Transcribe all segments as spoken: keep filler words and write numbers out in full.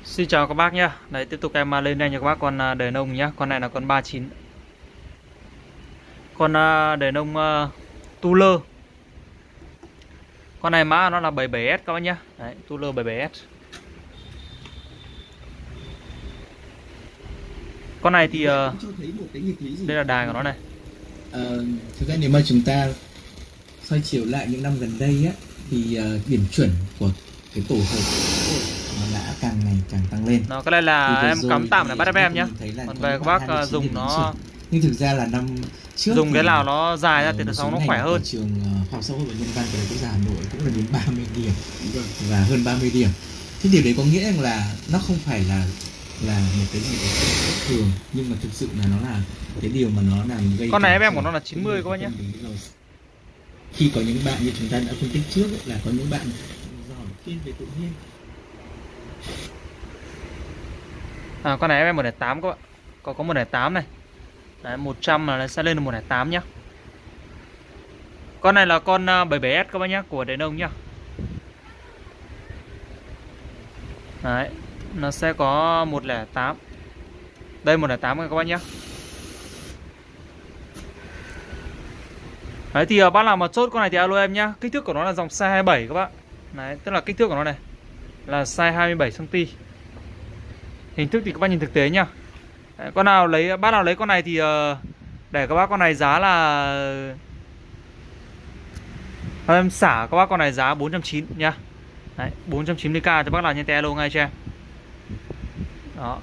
Xin chào các bác nhé. Đấy, tiếp tục em lên đây cho các bác con à, đời nông nhé. Con này là con ba chín. Con à, đời nông uh, tu lơ. Con này mã nó là bảy bảy S các bác nhé. Đấy, tu lơ bảy bảy S. Con này thì uh, đây là đài của nó này. Ờ, thực ra nếu mà chúng ta soi chiếu lại những năm gần đây á, thì uh, điểm chuẩn của cái tổ hợp nó đã càng ngày càng tăng lên. Nó cái này là em cắm tạm là bắt em nhé. Còn về các bác uh, dùng nó, nhưng thực ra là năm trước dùng cái nào nó dài ra thì nó sau nó khỏe hơn. Trường uh, khoa học xã hội và nhân văn của Đại học Quốc gia Hà Nội cũng là đến ba mươi điểm và hơn ba mươi điểm. Thế điều đấy có nghĩa rằng là nó không phải là là một cái gì bất thường, nhưng mà thực sự là nó là cái điều mà nó làm gây. Con này em của nó là chín mươi các bác nhé. Khi có những bạn như chúng ta đã phân tích trước ấy, là có những bạn giỏi thiên về tự nhiên. À, con này em một không tám các bạn. Có có một không tám này. Đấy, một trăm là nó sẽ lên được một không tám nhá. Con này là con bảy bảy S các bác nhé, của Đền Ông nhá. Đấy, nó sẽ có một không tám. Đây một không tám các bác nhé. Đấy thì bác nào mà chốt con này thì alo em nhá. Kích thước của nó là dòng size hai mươi bảy các bác. Đấy, tức là kích thước của nó này là size hai mươi bảy xăng ti mét. Hình thức thì các bác nhìn thực tế nhá. Đấy, con nào lấy bác nào lấy con này thì uh, để các bác con này giá là em xả các bác con này giá bốn trăm chín mươi nhá. Đấy, bốn trăm chín mươi k cho bác nào nhân tay alo ngay cho em. Đó.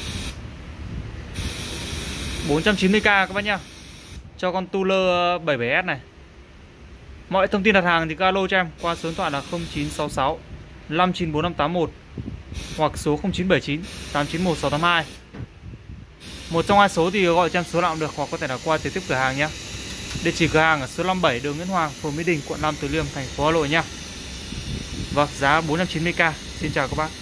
bốn trăm chín mươi k các bác nhá. Cho con Tuler bảy bảy S này. Mọi thông tin đặt hàng thì các alo cho em qua số điện thoại là không chín sáu sáu năm chín bốn năm tám một hoặc số không chín bảy chín tám chín một sáu tám hai. Một trong hai số thì gọi cho em số nào cũng được, hoặc có thể là qua trực tiếp cửa hàng nhé. Địa chỉ cửa hàng ở số năm mươi bảy đường Nguyễn Hoàng, phường Mỹ Đình, quận Nam Từ Liêm, thành phố Hà Nội nhá. Vâng, giá bốn trăm chín mươi k. Xin chào các bác.